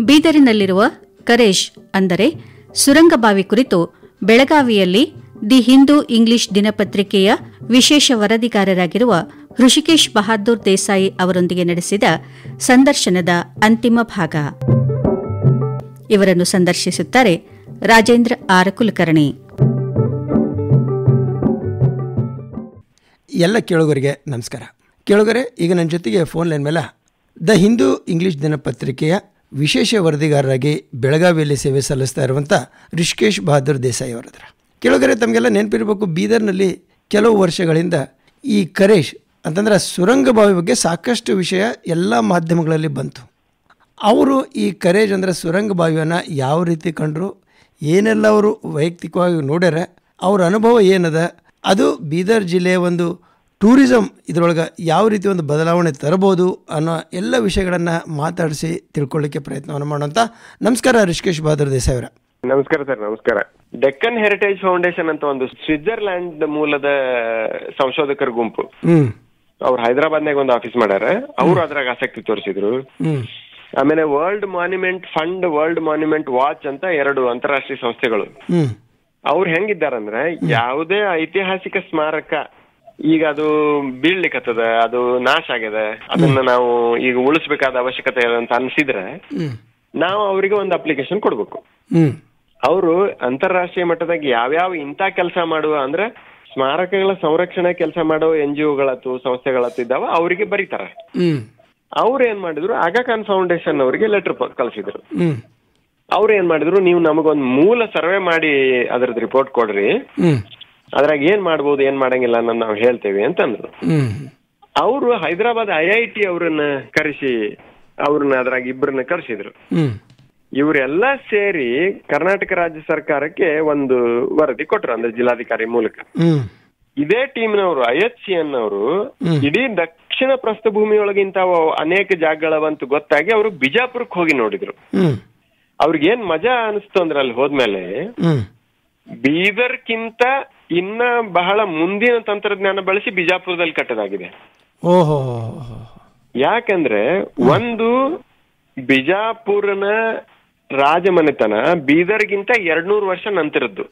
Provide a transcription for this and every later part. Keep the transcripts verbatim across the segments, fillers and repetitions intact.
ಬೀದರಿನಲ್ಲಿರುವ ಕರೇಶ್ ಅಂದರೆ ಸುರಂಗಬಾವಿ ಕುರಿತು ಬೆಳಗಾವಿಯಲ್ಲಿ ದಿ ಹಿಂದೂ ಇಂಗ್ಲಿಷ್ ದಿನಪತ್ರಿಕೆಯ ವಿಶೇಷ ವರದಿಗಾರರಾಗಿರುವ ಹೃಷಿಕೇಶ್ ಬಹಾದ್ದೂರ್ ದೇಸಾಯಿ ಅವರೊಂದಿಗೆ ನಡೆಸಿದ ಸಂದರ್ಶನದ ಅಂತಿಮ ಭಾಗ. ಇವರನ್ನು ಸಂದರ್ಶಿಸುತ್ತಾರೆ ರಾಜೇಂದ್ರ ಆರ್ ಕುಲಕರ್ಣಿ. ಎಲ್ಲ ಕೇಳುಗರಿಗೆ ನಮಸ್ಕಾರ. ಕೇಳುಗರೆ, ಈಗ ನನ್ನ ಜೊತೆಗೆ ಫೋನ್ ಲೈನ್ ಮೇಲೆ ದ ಹಿಂದೂ ಇಂಗ್ಲಿಷ್ ದಿನಪತ್ರಿಕೆಯ ವಿಶೇಷ ವರದಿಗಾರರಾಗಿ ಬೆಳಗಾವಿಯಲ್ಲಿ ಸೇವೆ ಸಲ್ಲಿಸ್ತಾ ಇರುವಂಥ ಹೃಷಿಕೇಶ್ ಬಹಾದ್ದೂರ್ ದೇಸಾಯಿ ಅವರದ್ರ. ಕೇಳುಗರೆ, ತಮಗೆಲ್ಲ ನೆನಪಿರಬೇಕು, ಬೀದರ್ನಲ್ಲಿ ಕೆಲವು ವರ್ಷಗಳಿಂದ ಈ ಕರೇಶ್ ಅಂತಂದ್ರೆ ಸುರಂಗಬಾವಿ ಬಗ್ಗೆ ಸಾಕಷ್ಟು ವಿಷಯ ಎಲ್ಲ ಮಾಧ್ಯಮಗಳಲ್ಲಿ ಬಂತು. ಅವರು ಈ ಕರೇಜ್ ಅಂದರೆ ಸುರಂಗಬಾವಿಯನ್ನು ಯಾವ ರೀತಿ ಕಂಡರು, ಏನೆಲ್ಲ ಅವರು ವೈಯಕ್ತಿಕವಾಗಿ ನೋಡ್ಯಾರ, ಅವ್ರ ಅನುಭವ ಏನದ, ಅದು ಬೀದರ್ ಜಿಲ್ಲೆಯ ಒಂದು ಟೂರಿಸಮ್ ಇದರೊಳಗೆ ಯಾವ ರೀತಿ ಒಂದು ಬದಲಾವಣೆ ತರಬಹುದು ಅನ್ನೋ ಎಲ್ಲ ವಿಷಯಗಳನ್ನು ಮಾತಾಡಿಸಿ ತಿಳ್ಕೊಳ್ಳಿಕ್ಕೆ ಪ್ರಯತ್ನವನ್ನು ಮಾಡೋಂಥ. ನಮಸ್ಕಾರ ಹೃಷಿಕೇಶ್ ಬಹಾದ್ದೂರ್ ದೇಸಾಯಿ ಅವರ. ನಮಸ್ಕಾರ ಸರ್. ನಮಸ್ಕಾರ. ಡೆಕ್ಕನ್ ಹೆರಿಟೇಜ್ ಫೌಂಡೇಶನ್ ಅಂತ ಒಂದು ಸ್ವಿಟ್ಜರ್ಲ್ಯಾಂಡ್ ಮೂಲದ ಸಂಶೋಧಕರ ಗುಂಪು, ಅವ್ರು ಹೈದರಾಬಾದ್ನಾಗ ಒಂದು ಆಫೀಸ್ ಮಾಡ್ಯಾರ. ಅವ್ರು ಅದ್ರಾಗ ಆಸಕ್ತಿ ತೋರಿಸಿದ್ರು. ಆಮೇಲೆ world monument fund, world monument watch ಅಂತ ಎರಡು ಅಂತಾರಾಷ್ಟ್ರೀಯ ಸಂಸ್ಥೆಗಳು. ಅವ್ರು ಹೆಂಗಿದ್ದಾರಂದ್ರೆ, ಯಾವುದೇ ಐತಿಹಾಸಿಕ ಸ್ಮಾರಕ ಈಗ ಅದು ಬೀಳ್ಲಿಕ್ಕತ್ತದ, ಅದು ನಾಶ ಆಗ್ಯದ, ಅದನ್ನ ನಾವು ಈಗ ಉಳಿಸ್ಬೇಕಾದ ಅವಶ್ಯಕತೆ ಅಂತ ಅನ್ಸಿದ್ರೆ ನಾವು ಅವರಿಗೆ ಒಂದು ಅಪ್ಲಿಕೇಶನ್ ಕೊಡ್ಬೇಕು. ಅವರು ಅಂತಾರಾಷ್ಟ್ರೀಯ ಮಟ್ಟದಾಗ ಯಾವ್ಯಾವ ಇಂಥ ಕೆಲಸ ಮಾಡುವ ಅಂದ್ರೆ ಸ್ಮಾರಕಗಳ ಸಂರಕ್ಷಣೆ ಕೆಲಸ ಮಾಡೋ ಎನ್ ಜಿ ಒಗಳತ್ತು ಸಂಸ್ಥೆಗಳತ್ತು ಇದ್ದಾವ, ಅವರಿಗೆ ಬರೀತಾರ. ಅವ್ರು ಏನ್ ಮಾಡಿದ್ರು, ಆಗಾ ಖಾನ್ ಫೌಂಡೇಶನ್ ಅವರಿಗೆ ಲೆಟರ್ ಕಳ್ಸಿದ್ರು. ಅವ್ರು ಏನ್ ಮಾಡಿದ್ರು, ನೀವು ನಮಗೊಂದು ಮೂಲ ಸರ್ವೆ ಮಾಡಿ ಅದ್ರದ್ದು ರಿಪೋರ್ಟ್ ಕೊಡ್ರಿ, ಅದ್ರಾಗ ಏನ್ ಮಾಡ್ಬೋದು ಏನ್ ಮಾಡಂಗಿಲ್ಲ ಅನ್ನೋದು ನಾವು ಹೇಳ್ತೇವೆ ಅಂತಂದ್ರು. ಅವರು ಹೈದರಾಬಾದ್ ಐ ಐ ಟಿ ಅವ್ರನ್ನ ಕರೆಸಿ ಅವ್ರನ್ನ ಅದ್ರಾಗ ಇಬ್ಬರನ್ನ ಕರೆಸಿದ್ರು. ಇವರೆಲ್ಲ ಸೇರಿ ಕರ್ನಾಟಕ ರಾಜ್ಯ ಸರ್ಕಾರಕ್ಕೆ ಒಂದು ವರದಿ ಕೊಟ್ರು, ಅಂದ್ರೆ ಜಿಲ್ಲಾಧಿಕಾರಿ ಮೂಲಕ. ಇದೇ ಟೀಮ್ನವರು ಐ ಎಚ್ ಸಿ ಎನ್ ಅವರು ಇಡೀ ದಕ್ಷಿಣ ಪ್ರಸ್ಥಭೂಮಿಯೊಳಗಿಂತ ಅನೇಕ ಜಾಗಗಳವಂತೂ ಗೊತ್ತಾಗಿ ಅವರು ಬಿಜಾಪುರಕ್ಕೆ ಹೋಗಿ ನೋಡಿದ್ರು. ಅವ್ರಿಗೇನ್ ಮಜಾ ಅನಿಸ್ತು ಅಂದ್ರೆ ಅಲ್ಲಿ ಹೋದ್ಮೇಲೆ ಬೀದರ್ಕಿಂತ ಇನ್ನ ಬಹಳ ಮುಂದಿನ ತಂತ್ರಜ್ಞಾನ ಬಳಸಿ ಬಿಜಾಪುರದಲ್ಲಿ ಕಟ್ಟದಾಗಿದೆ. ಓಹೋ. ಯಾಕಂದ್ರೆ ಒಂದು ಬಿಜಾಪುರನ ರಾಜಮನೆತನ ಬೀದರ್ಗಿಂತ ಎರಡ್ನೂರು ವರ್ಷ ನಂತರದ್ದು.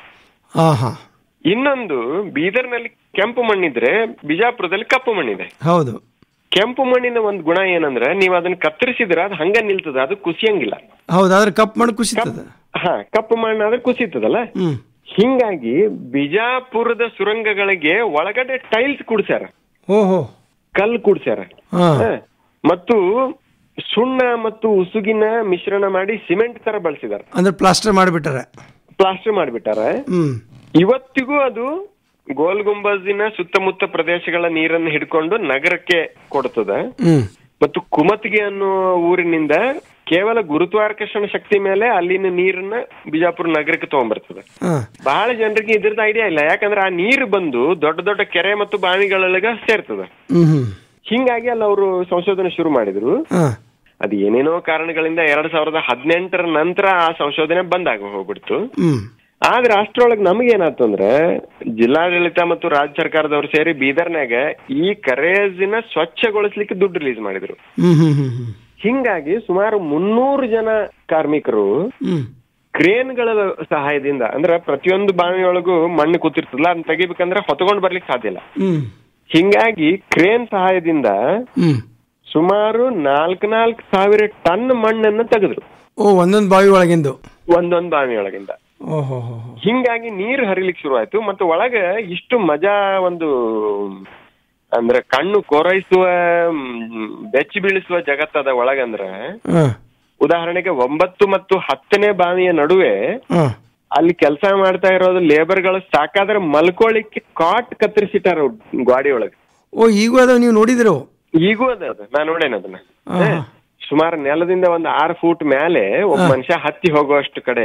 ಇನ್ನೊಂದು, ಬೀದರ್ನಲ್ಲಿ ಕೆಂಪು ಮಣ್ಣಿದ್ರೆ ಬಿಜಾಪುರದಲ್ಲಿ ಕಪ್ಪು ಮಣ್ಣಿದೆ. ಹೌದು. ಕೆಂಪು ಮಣ್ಣಿನ ಒಂದ್ ಗುಣ ಏನಂದ್ರೆ, ನೀವ್ ಅದನ್ನ ಕತ್ತರಿಸಿದ್ರೆ ಅದು ಹಂಗ ನಿಲ್ತದ, ಅದು ಕುಸಿಯಂಗಿಲ್ಲ. ಹೌದಾದ್ರೆ ಕಪ್ಪು ಮಣ್ಣು ಕುಸಿತದ. ಹಾ, ಕಪ್ಪು ಮಣ್ಣು ಆದ್ರೆ ಕುಸಿತದಲ್ಲ. ಹಿಂಗಾಗಿ ಬಿಜಾಪುರದ ಸುರಂಗಗಳಿಗೆ ಒಳಗಡೆ ಟೈಲ್ಸ್ ಕೂಡ್ಸ್ಯಾರ, ಓಹೋ, ಕಲ್ಲು ಕೂಡ್ಸ್ಯಾರ, ಮತ್ತು ಸುಣ್ಣ ಮತ್ತು ಉಸುಗಿನ ಮಿಶ್ರಣ ಮಾಡಿ ಸಿಮೆಂಟ್ ತರ ಬಳಸಿದಾರೆ. ಅಂದ್ರೆ ಪ್ಲಾಸ್ಟರ್ ಮಾಡಿಬಿಟ್ಟಾರೆ. ಪ್ಲಾಸ್ಟರ್ ಮಾಡಿಬಿಟ್ಟಾರ. ಇವತ್ತಿಗೂ ಅದು ಗೋಲ್ ಗುಂಬಜಿನ ಸುತ್ತಮುತ್ತ ಪ್ರದೇಶಗಳ ನೀರನ್ನು ಹಿಡ್ಕೊಂಡು ನಗರಕ್ಕೆ ಕೊಡ್ತದ. ಮತ್ತು ಕುಮತಿಗೆ ಅನ್ನೋ ಊರಿನಿಂದ ಕೇವಲ ಗುರುತ್ವಾಕರ್ಷಣ ಶಕ್ತಿ ಮೇಲೆ ಅಲ್ಲಿನ ನೀರನ್ನ ಬಿಜಾಪುರ ನಗರಕ್ಕೆ ತಗೊಂಡ್ಬರ್ತದೆ. ಬಹಳ ಜನರಿಗೆ ಇದ್ರದ್ದು ಐಡಿಯಾ ಇಲ್ಲ, ಯಾಕಂದ್ರೆ ಆ ನೀರು ಬಂದು ದೊಡ್ಡ ದೊಡ್ಡ ಕೆರೆ ಮತ್ತು ಬಾವಿಗಳೊಳಗ ಸೇರ್ತದ. ಹಿಂಗಾಗಿ ಅಲ್ಲಿ ಅವರು ಸಂಶೋಧನೆ ಶುರು ಮಾಡಿದ್ರು. ಅದು ಏನೇನೋ ಕಾರಣಗಳಿಂದ ಎರಡ್ ಸಾವಿರದ ಹದಿನೆಂಟರ ನಂತರ ಆ ಸಂಶೋಧನೆ ಬಂದಾಗ ಹೋಗ್ಬಿಡ್ತು. ಆದ್ರೆ ಅಷ್ಟ್ರೊಳಗೆ ನಮಗೇನಾಯ್ತು ಅಂದ್ರೆ, ಜಿಲ್ಲಾಡಳಿತ ಮತ್ತು ರಾಜ್ಯ ಸರ್ಕಾರದವ್ರು ಸೇರಿ ಬೀದರ್ನಾಗ ಈ ಕರೇಜಿನ ಸ್ವಚ್ಛಗೊಳಿಸ್ಲಿಕ್ಕೆ ದುಡ್ಡು ರಿಲೀಸ್ ಮಾಡಿದ್ರು. ಹಿಂಗಾಗಿ ಸುಮಾರು ಮುನ್ನೂರು ಜನ ಕಾರ್ಮಿಕರು ಕ್ರೇನ್ಗಳ ಸಹಾಯದಿಂದ, ಅಂದ್ರೆ ಪ್ರತಿಯೊಂದು ಬಾವಿಯೊಳಗೂ ಮಣ್ಣು ಕೂತಿರ್ತದಲ್ಲ, ಅದನ್ನ ತೆಗಿಬೇಕಂದ್ರೆ ಹೊತ್ಕೊಂಡ್ ಬರ್ಲಿಕ್ಕೆ ಸಾಧ್ಯ ಇಲ್ಲ. ಹಿಂಗಾಗಿ ಕ್ರೇನ್ ಸಹಾಯದಿಂದ ಸುಮಾರು ನಾಲ್ಕ್ ನಾಲ್ಕು ಸಾವಿರ ಟನ್ ಮಣ್ಣನ್ನ ತೆಗೆದ್ರು. ಓ, ಒಂದೊಂದು ಬಾವಿ ಒಳಗಿಂದ ಒಂದೊಂದು ಬಾವಿ ಒಳಗಿಂದ. ಹಿಂಗಾಗಿ ನೀರು ಹರಿಲಿಕ್ಕೆ ಶುರು ಆಯ್ತು. ಮತ್ತು ಒಳಗ ಇಷ್ಟು ಮಜಾ, ಒಂದು ಅಂದ್ರೆ ಕಣ್ಣು ಕೊರೈಸುವ, ಬೆಚ್ಚಿ ಬೀಳಿಸುವ ಜಗತ್ತದ ಒಳಗಂದ್ರೆ, ಉದಾಹರಣೆಗೆ ಒಂಬತ್ತು ಮತ್ತು ಹತ್ತನೇ ಬಾವಿಯ ನಡುವೆ ಅಲ್ಲಿ ಕೆಲಸ ಮಾಡ್ತಾ ಇರೋದು ಲೇಬರ್ಗಳು ಸಾಕಾದ್ರೆ ಮಲ್ಕೊಳ್ಳಿಕ್ಕೆ ಕಾಟ್ ಕತ್ತರಿಸಿಟ್ಟಾರ ಗಾಡಿ ಒಳಗೆ. ಓ, ಈಗೂ ಅದ, ನೀವು ನೋಡಿದ್ರು? ಈಗೂ ಅದ, ನಾನ್ ನೋಡೇನ ಅದನ್ನ. ಸುಮಾರು ನೆಲದಿಂದ ಒಂದ್ ಆರು ಫೂಟ್ ಮೇಲೆ ಒಬ್ಬ ಮನುಷ್ಯ ಹತ್ತಿ ಹೋಗುವಷ್ಟು ಕಡೆ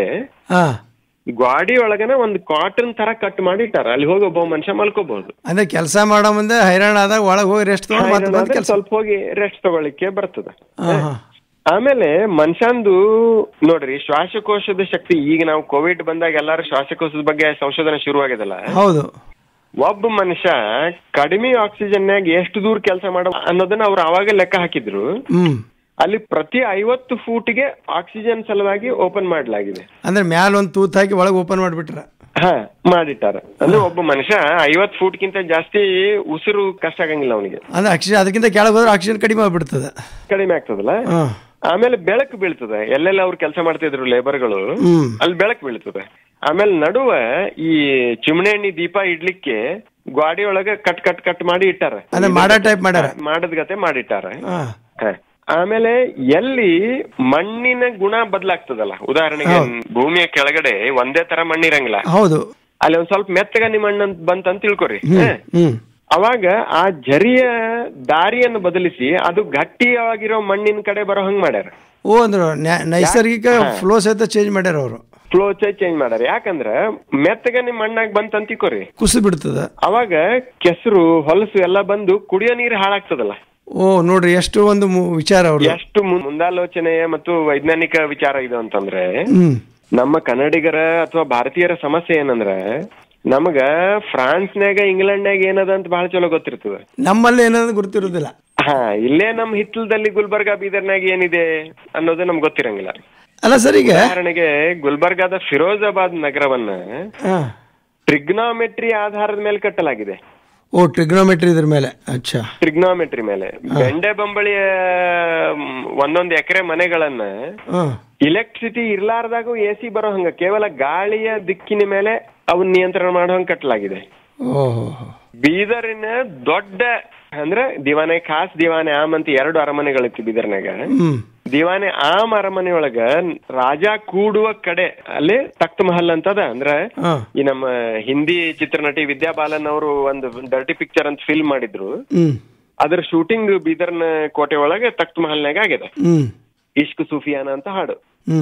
ಗಾಡಿ ಒಳಗನ ಒಂದು ಕಾಟನ್ ತರ ಕಟ್ ಮಾಡಿಟ್ಟಾರ, ಅಲ್ಲಿ ಹೋಗಿ ಒಬ್ಬ ಮನುಷ್ಯ ಮಲ್ಕೋಬಹುದು. ಅಂದ್ರೆ ಕೆಲಸ ಮಾಡೋ ಮುಂದೆ ಹೈರಾಣ ಆದಾಗ ಒಳಗೆ ಹೋಗಿ ರೆಸ್ಟ್ ತಗೊಂಡು ಸ್ವಲ್ಪ ಹೋಗಿ ರೆಸ್ಟ್ ತಗೊಳ್ಳಿಕ್ಕೆ ಬರ್ತದ. ಆಮೇಲೆ ಮನುಷ್ಯಂದು ನೋಡ್ರಿ, ಶ್ವಾಸಕೋಶದ ಶಕ್ತಿ. ಈಗ ನಾವು ಕೋವಿಡ್ ಬಂದಾಗ ಎಲ್ಲಾರು ಶ್ವಾಸಕೋಶದ ಬಗ್ಗೆ ಸಂಶೋಧನೆ ಶುರುವಾಗಿದಲ್ಲ. ಹೌದು. ಒಬ್ಬ ಮನುಷ್ಯ ಕಡಿಮೆ ಆಕ್ಸಿಜನ್ಯಾಗ ಎಷ್ಟು ದೂರ ಕೆಲಸ ಮಾಡ ಅನ್ನೋದನ್ನ ಅವ್ರು ಅವಾಗ ಲೆಕ್ಕ ಹಾಕಿದ್ರು. ಅಲ್ಲಿ ಪ್ರತಿ ಐವತ್ತು ಫೂಟ್ಗೆ ಆಕ್ಸಿಜನ್ ಸಲುವಾಗಿ ಓಪನ್ ಮಾಡಲಾಗಿದೆ. ಅಂದ್ರೆ ಮ್ಯಾಲ ಒಂದು ತೂತ್ ಹಾಕಿ ಒಳಗೆ ಓಪನ್ ಮಾಡಿಬಿಟ್ರ. ಹಾ ಮಾಡಿಟ್ಟಾರ. ಅಂದ್ರೆ ಒಬ್ಬ ಮನುಷ್ಯ ಐವತ್ ಫೂಟ್ ಗಿಂತ ಜಾಸ್ತಿ ಉಸಿರು ಕಷ್ಟ ಆಗಂಗಿಲ್ಲ ಅವನಿಗೆ. ಅಂದ್ರೆ ಆಕ್ಸಿಜನ್ ಅದಕ್ಕಿಂತ ಕೆಳಗೆ ಹೋದ್ರೆ ಆಕ್ಸಿಜನ್ ಕಡಿಮೆ ಆಗ್ಬಿಡ್ತದೆ. ಕಡಿಮೆ ಆಗ್ತದಲ್ಲ. ಆಮೇಲೆ ಬೆಳಕು ಬೀಳ್ತದೆ. ಎಲ್ಲೆಲ್ಲ ಅವ್ರು ಕೆಲಸ ಮಾಡ್ತಿದ್ರು ಲೇಬರ್ಗಳು, ಅಲ್ಲಿ ಬೆಳಕು ಬೀಳ್ತದೆ. ಆಮೇಲೆ ನಡುವ ಈ ಚಿಮಣಿ ಎಣ್ಣಿ ದೀಪ ಇಡ್ಲಿಕ್ಕೆ ಗಾಡಿ ಒಳಗ ಕಟ್ ಕಟ್ ಕಟ್ ಮಾಡಿ ಇಟ್ಟಾರ. ಮಾಡೋ ಟೈಪ್ ಮಾಡ್ಯಾರ, ಮಾಡದ್ ಗತೆ ಮಾಡಿಟ್ಟಾರ. ಆಮೇಲೆ ಎಲ್ಲಿ ಮಣ್ಣಿನ ಗುಣ ಬದಲಾಗ್ತದಲ್ಲ, ಉದಾಹರಣೆಗೆ ಭೂಮಿಯ ಕೆಳಗಡೆ ಒಂದೇ ತರ ಮಣ್ಣಿರಂಗಿಲ್ಲ. ಹೌದು. ಅಲ್ಲಿ ಒಂದ್ ಸ್ವಲ್ಪ ಮೆತ್ತಗನಿ ಮಣ್ಣು ಬಂತಂತ ತಿಳ್ಕೊರಿ. ಅವಾಗ ಆ ಜರಿಯ ದಾರಿಯನ್ನು ಬದಲಿಸಿ ಅದು ಗಟ್ಟಿಯಾಗಿರೋ ಮಣ್ಣಿನ ಕಡೆ ಬರೋ ಹಂಗ್ ಮಾಡ್ಯಾರ. ಓ ಅಂದ್ರೆ ನೈಸರ್ಗಿಕ ಫ್ಲೋ ಸಹಿತ ಚೇಂಜ್ ಮಾಡ್ಯಾರ ಅವರು. ಫ್ಲೋ ಚೇಂಜ್ ಮಾಡ್ಯಾರ. ಯಾಕಂದ್ರ ಮೆತ್ತಗನಿ ಮಣ್ಣಾಗ ಬಂತ ತಿಳ್ಕೊರಿ, ಕುಸಿ ಬಿಡ್ತದ. ಅವಾಗ ಕೆಸರು ಹೊಲಸು ಎಲ್ಲ ಬಂದು ಕುಡಿಯೋ ನೀರು ಹಾಳಾಗ್ತದಲ್ಲ. ಓ ನೋಡ್ರಿ ಎಷ್ಟು ಒಂದು ವಿಚಾರ, ಅವ್ರು ಎಷ್ಟು ಮುಂದಾಲೋಚನೆಯ ಮತ್ತು ವೈಜ್ಞಾನಿಕ ವಿಚಾರ ಇದು ಅಂತಂದ್ರೆ, ನಮ್ಮ ಕನ್ನಡಿಗರ ಅಥವಾ ಭಾರತೀಯರ ಸಮಸ್ಯೆ ಏನಂದ್ರ, ನಮಗ ಫ್ರಾನ್ಸ್ನಾಗ ಇಂಗ್ಲೆಂಡ್ನಾಗ ಏನದ ಅಂತ ಬಹಳ ಚಲೋ ಗೊತ್ತಿರ್ತದ, ನಮ್ಮಲ್ಲಿ ಏನದ ಗೊತ್ತಿರುದಿಲ್ಲ. ಹಾ ಇಲ್ಲೇ ನಮ್ ಹಿತ್ತಲದಲ್ಲಿ ಗುಲ್ಬರ್ಗಾ ಬೀದರ್ನಾಗ ಏನಿದೆ ಅನ್ನೋದು ನಮ್ಗೆ ಗೊತ್ತಿರಂಗಿಲ್ಲ. ಅಲ್ಲ ಸರ್, ಈಗ ಉದಾಹರಣೆಗೆ ಗುಲ್ಬರ್ಗಾದ ಫಿರೋಜಾಬಾದ್ ನಗರವನ್ನ ಟ್ರಿಗ್ನಾಮೆಟ್ರಿ ಆಧಾರದ ಮೇಲೆ ಕಟ್ಟಲಾಗಿದೆ. ಓ ಟ್ರಿಗ್ನೋಮೆಟ್ರಿ ಇದ್ರ ಮೇಲೆ. ಅಚ್ಚಾ, ಟ್ರಿಗ್ನೋಮೆಟ್ರಿ ಮೇಲೆ ಬೆಂಡೆ ಬಂಬಳಿಯ ಒಂದೊಂದು ಎಕರೆ ಮನೆಗಳನ್ನ ಇಲೆಕ್ಟ್ರಿಸಿಟಿ ಇರ್ಲಾರ್ದಾಗೂ ಎ ಸಿ ಬರೋ ಹಂಗ ಕೇವಲ ಗಾಳಿಯ ದಿಕ್ಕಿನ ಮೇಲೆ ಅವನ್ ನಿಯಂತ್ರಣ ಮಾಡೋ ಹಂಗ ಕಟ್ಟಲಾಗಿದೆ. ಬೀದರಿನ ದೊಡ್ಡ ಅಂದ್ರೆ ದಿವಾನೆ ಖಾಸ್ ದಿವಾನೆ ಆಮ್ ಅಂತ ಎರಡು ಅರಮನೆಗಳಿತ್ತು ಬೀದರ್ನಾಗ. ದಿವಾನೆ ಆಮ್ ಅರಮನೆ ಒಳಗ ರಾಜ ಕೂಡುವ ಕಡೆ ಅಲ್ಲಿ ತಖ್ತ್ ಮಹಲ್ ಅಂತದ. ಅಂದ್ರ ಈ ನಮ್ಮ ಹಿಂದಿ ಚಿತ್ರನಟಿ ವಿದ್ಯಾ ಬಾಲನ್ ಅವರು ಒಂದು ಡರ್ಟಿ ಪಿಕ್ಚರ್ ಅಂತ ಫಿಲ್ಮ್ ಮಾಡಿದ್ರು. ಅದ್ರ ಶೂಟಿಂಗ್ ಬೀದರ್ನ ಕೋಟೆ ಒಳಗೆ ತಖ್ತ್ ಮಹಲ್ನಾಗ ಆಗಿದೆ. ಇಷ್ಕ್ ಸೂಫಿಯಾನ ಅಂತ ಹಾಡು.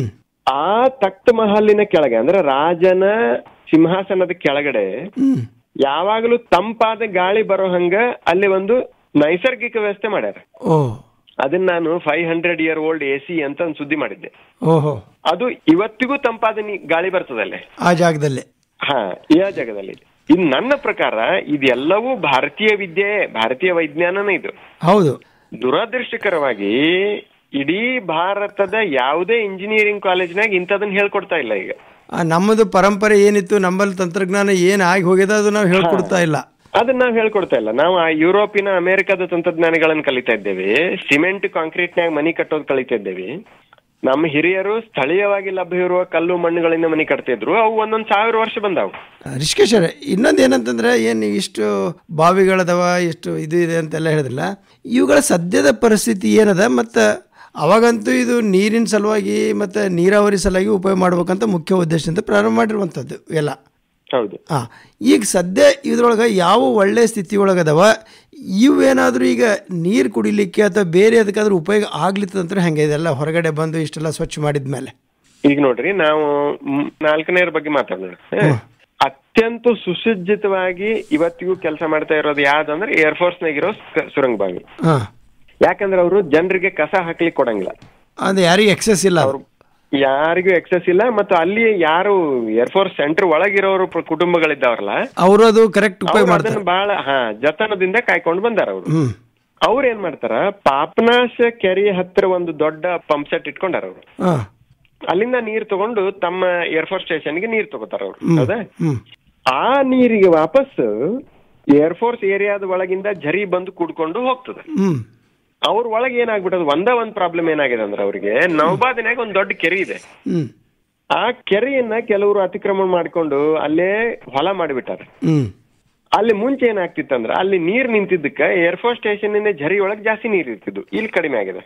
ಆ ತಖ್ತ್ ಮಹಲಿನ ಕೆಳಗೆ ಅಂದ್ರೆ ರಾಜನ ಸಿಂಹಾಸನದ ಕೆಳಗಡೆ ಯಾವಾಗಲೂ ತಂಪಾದ ಗಾಳಿ ಬರೋ ಹಂಗ ಅಲ್ಲಿ ಒಂದು ನೈಸರ್ಗಿಕ ವ್ಯವಸ್ಥೆ ಮಾಡ್ಯಾರ. ಅದನ್ನ ನಾನು five hundred year old A C ಅಂತ ಒಂದು ಸುದ್ದಿ ಮಾಡಿದ್ದೆ. ಅದು ಇವತ್ತಿಗೂ ತಂಪಾದ ಗಾಳಿ ಬರ್ತದಲ್ಲೇ ಆ ಜಾಗದಲ್ಲಿ. ಹಾ ಈ ಜಾಗದಲ್ಲಿ. ಇದು ನನ್ನ ಪ್ರಕಾರ ಇದೆಲ್ಲವೂ ಭಾರತೀಯ ವಿದ್ಯೆ, ಭಾರತೀಯ ವೈಜ್ಞಾನನೇ ಇದು. ಹೌದು. ದುರದೃಷ್ಟಕರವಾಗಿ ಇಡೀ ಭಾರತದ ಯಾವುದೇ ಇಂಜಿನಿಯರಿಂಗ್ ಕಾಲೇಜ್ನಾಗ ಇಂಥದನ್ನ ಹೇಳ್ಕೊಡ್ತಾ ಇಲ್ಲ. ಈಗ ನಮ್ಮದು ಪರಂಪರೆ ಏನಿತ್ತು, ನಮ್ಮಲ್ಲಿ ತಂತ್ರಜ್ಞಾನ ಏನ್ ಆಗಿ ಹೋಗಿದೆ ಅದು ನಾವು ಹೇಳ್ಕೊಡ್ತಾ ಇಲ್ಲ. ಅದನ್ನ ನಾವು ಹೇಳ್ಕೊಡ್ತಾ ಇಲ್ಲ. ನಾವು ಆ ಯುರೋಪಿನ ಅಮೆರಿಕದ ತಂತ್ರಜ್ಞಾನಗಳನ್ನ ಕಲಿತಾ ಇದ್ದೇವೆ. ಸಿಮೆಂಟ್ ಕಾಂಕ್ರೀಟ್ನಾಗ ಮನಿ ಕಟ್ಟೋದು ಕಲಿತಾ ಇದ್ದೇವೆ. ನಮ್ಮ ಹಿರಿಯರು ಸ್ಥಳೀಯವಾಗಿ ಲಭ್ಯ ಇರುವ ಕಲ್ಲು ಮಣ್ಣುಗಳಿಂದ ಮನಿ ಕಟ್ತಿದ್ರು. ಅವು ಒಂದೊಂದ್ ಸಾವಿರ ವರ್ಷ ಬಂದಾವು. ರಿಷಿಕೇಶ್ ಅವರೇ, ಇನ್ನೊಂದು ಏನಂತಂದ್ರೆ, ಏನ್ ಇಷ್ಟು ಬಾವಿಗಳದವ, ಇಷ್ಟು ಇದು ಇದೆ ಅಂತೆಲ್ಲ ಹೇಳಿದ್ರಲ್ಲ, ಇವುಗಳ ಸದ್ಯದ ಪರಿಸ್ಥಿತಿ ಏನದ, ಮತ್ತು ಅವಾಗಂತೂ ಇದು ನೀರಿನ ಸಲುವಾಗಿ ಮತ್ತು ನೀರಾವರಿ ಸಲುವಾಗಿ ಉಪಯೋಗ ಮಾಡ್ಬೇಕಂತ ಮುಖ್ಯ ಉದ್ದೇಶದಿಂದ ಪ್ರಾರಂಭ ಮಾಡಿರುವಂಥದ್ದು ಎಲ್ಲ. ಹೌದು. ಹಾಂ, ಈಗ ಸದ್ಯ ಇದ್ರೊಳಗೆ ಯಾವ ಒಳ್ಳೆ ಸ್ಥಿತಿ ಒಳಗದವ, ಇವೇನಾದರೂ ಈಗ ನೀರು ಕುಡಿಲಿಕ್ಕೆ ಅಥವಾ ಬೇರೆ ಅದಕ್ಕಾದ್ರೂ ಉಪಯೋಗ ಆಗ್ಲಿತ್ತಂದ್ರೆ ಹೆಂಗೆ ಇದೆಲ್ಲ ಹೊರಗಡೆ ಬಂದು ಇಷ್ಟೆಲ್ಲ ಸ್ವಚ್ಛ ಮಾಡಿದ್ಮೇಲೆ? ಈಗ ನೋಡ್ರಿ, ನಾವು ನಾಲ್ಕನೇರ ಬಗ್ಗೆ ಮಾತಾಡೋಣ. ಅತ್ಯಂತ ಸುಸಜ್ಜಿತವಾಗಿ ಇವತ್ತಿಗೂ ಕೆಲಸ ಮಾಡ್ತಾ ಇರೋದು ಯಾವ್ದಂದ್ರೆ ಏರ್ಫೋರ್ಸ್ನಾಗಿರೋ ಸುರಂಗ ಬಾವಿ. ಯಾಕಂದ್ರೆ ಅವರು ಜನರಿಗೆ ಕಸ ಹಾಕ್ಲಿಕ್ಕೆ ಕೊಡಂಗಿಲ್ಲ. ಅದು ಯಾರಿಗೂ ಎಕ್ಸೆಸ್ ಇಲ್ಲ, ಅವ್ರು ಯಾರಿಗೂ ಎಕ್ಸೆಸ್ ಇಲ್ಲ. ಮತ್ತು ಅಲ್ಲಿ ಯಾರು ಏರ್ಫೋರ್ಸ್ ಸೆಂಟರ್ ಒಳಗಿರೋರು ಕುಟುಂಬಗಳಿದ್ದಾವ್ರಲ್ಲ, ಅವರು ಅದು ಕರೆಕ್ಟ್ ಉಪಯೋಗ ಮಾಡ್ತಾರೆ. ಬಹಳ ಹಾ ಜತನದಿಂದ ಕಾಯ್ಕೊಂಡು ಬಂದಾರ ಅವರು. ಅವ್ರ ಏನ್ ಮಾಡ್ತಾರ, ಪಾಪನಾಶ ಕೆರೆ ಹತ್ರ ಒಂದು ದೊಡ್ಡ ಪಂಪ್ ಸೆಟ್ ಇಟ್ಕೊಂಡಾರ ಅವರು. ಅಲ್ಲಿಂದ ನೀರ್ ತಗೊಂಡು ತಮ್ಮ ಏರ್ಫೋರ್ಸ್ ಸ್ಟೇಷನ್ಗೆ ನೀರ್ ತಗೋತಾರ ಅವ್ರು. ಹೌದಾ? ಆ ನೀರಿಗೆ ವಾಪಸ್ ಏರ್ಫೋರ್ಸ್ ಏರಿಯಾದ ಒಳಗಿಂದ ಝರಿ ಬಂದು ಕುಡ್ಕೊಂಡು ಹೋಗ್ತದೆ. ಅವ್ರ ಒಳಗೆ ಏನಾಗ್ಬಿಟ್ಟದ, ಒಂದ ಒಂದ್ ಪ್ರಾಬ್ಲಮ್ ಏನಾಗಿದೆ ಅಂದ್ರೆ, ಅವ್ರಿಗೆ ನೌಬಾದಿನಾಗ ಒಂದ್ ದೊಡ್ಡ ಕೆರೆ ಇದೆ. ಆ ಕೆರೆಯನ್ನ ಕೆಲವರು ಅತಿಕ್ರಮಣ ಮಾಡ್ಕೊಂಡು ಅಲ್ಲೇ ಹೊಲ ಮಾಡಿಬಿಟ್ಟಾರ. ಅಲ್ಲಿ ಮುಂಚೆ ಏನಾಗ್ತಿತ್ತಂದ್ರ, ಅಲ್ಲಿ ನೀರ್ ನಿಂತಿದ್ದಕ್ಕ ಏರ್ಫೋರ್ಸ್ ಸ್ಟೇಷನ್ ಇಂದ ಝರಿ ಒಳಗ್ ಜಾಸ್ತಿ ನೀರ್ ಇರ್ತಿದ್ವು. ಇಲ್ಲಿ ಕಡಿಮೆ ಆಗಿದೆ.